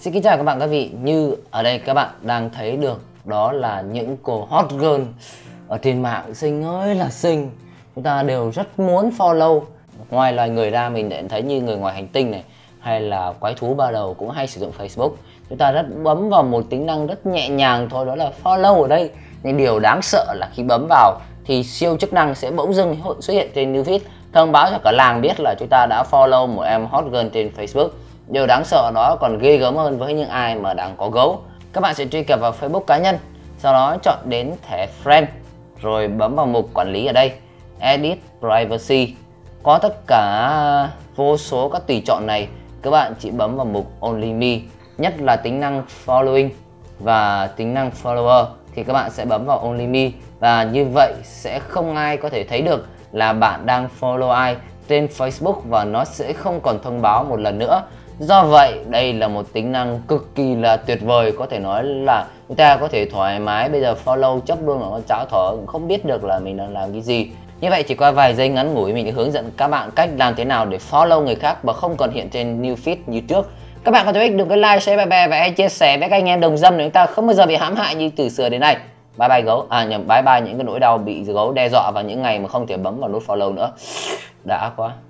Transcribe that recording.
Xin kính chào các bạn các vị. Như ở đây các bạn đang thấy được, đó là những cô hot girl ở trên mạng xinh ơi là xinh. Chúng ta đều rất muốn follow. Ngoài loài người ra, mình đã thấy như người ngoài hành tinh này hay là quái thú ba đầu cũng hay sử dụng Facebook. Chúng ta rất bấm vào một tính năng rất nhẹ nhàng thôi, đó là follow ở đây. Nhưng điều đáng sợ là khi bấm vào thì siêu chức năng sẽ bỗng dưng xuất hiện trên newsfeed, thông báo cho cả làng biết là chúng ta đã follow một em hot girl trên Facebook. Điều đáng sợ đó còn ghê gớm hơn với những ai mà đang có gấu. Các bạn sẽ truy cập vào Facebook cá nhân, sau đó chọn đến thẻ Friend, rồi bấm vào mục quản lý ở đây, Edit Privacy. Có tất cả vô số các tùy chọn này, các bạn chỉ bấm vào mục Only Me, nhất là tính năng Following và tính năng Follower thì các bạn sẽ bấm vào Only Me, và như vậy sẽ không ai có thể thấy được là bạn đang follow ai trên Facebook và nó sẽ không còn thông báo một lần nữa. Do vậy đây là một tính năng cực kỳ là tuyệt vời, có thể nói là chúng ta có thể thoải mái bây giờ follow chốc luôn mà con cháo thỏ cũng không biết được là mình đang làm cái gì. Như vậy chỉ qua vài giây ngắn ngủi mình đã hướng dẫn các bạn cách làm thế nào để follow người khác mà không còn hiện trên newsfeed như trước. Các bạn có thể đừng cái like, share, bè và hãy chia sẻ với các anh em đồng dâm để chúng ta không bao giờ bị hãm hại như từ xưa đến nay. Bye bye gấu, bye bye những cái nỗi đau bị gấu đe dọa vào những ngày mà không thể bấm vào nút follow nữa. Đã quá.